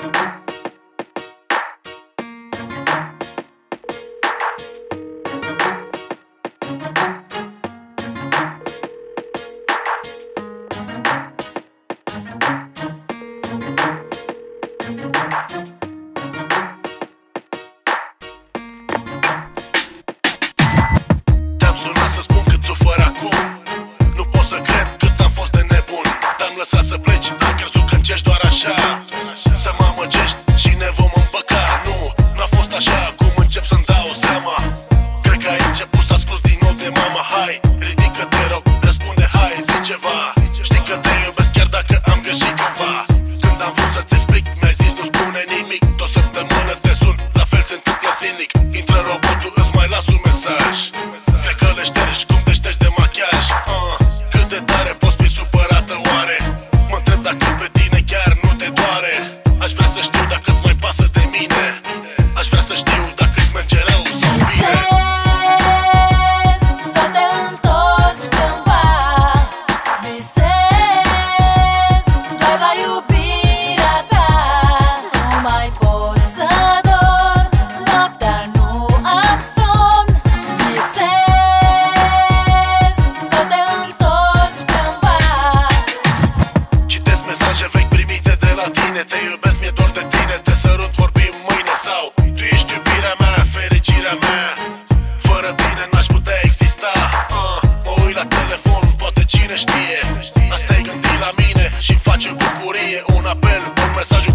Te-am sunat să spun cât sufăr acum. Nu pot să cred cât am fost de nebun. Te-am lăsat să pleci, am crezut că încerci doar așa să mă amăgești și ne vom împăca. Nu, n-a fost așa, acum încep să-mi dau seama. Cred că ai început să asculti din nou de mama. Hai, ridică-te rog, răspunde, hai, zi ceva. Știi că te iubesc chiar dacă am greșit cândva. Când am vrut să-ți explic, mi-ai zis nu spune nimic. De o săptămână te sun, la fel se întâmplă zilnic. Intră robotul, îți mai las un mesaj. Cred că le ștergi cum te ștergi de machiaj. Cât de tare poți fi supărată oare? Mă întreb dacă pe tine chiar nu te doare. Aș vrea să știu dacă-ți mai pasă de mine. Aș vrea să știu dacă-ți merge rău sau bine. Visez să te întorci cândva. Visez doar la iubirea ta. Nu mai pot să dorm, noaptea nu am somn. Visez să te întorci cândva. Citesc mesaje vechi primite de la tine. Te iubesc, mi-e dor de tine. Te sărut, vorbim mâine sau tu ești iubirea mea, fericirea mea. Fără tine n-aș putea exista. Mă uit la telefon, poate cine știe. Asta-i gândit la mine și-mi face bucurie. Un apel, un mesaj,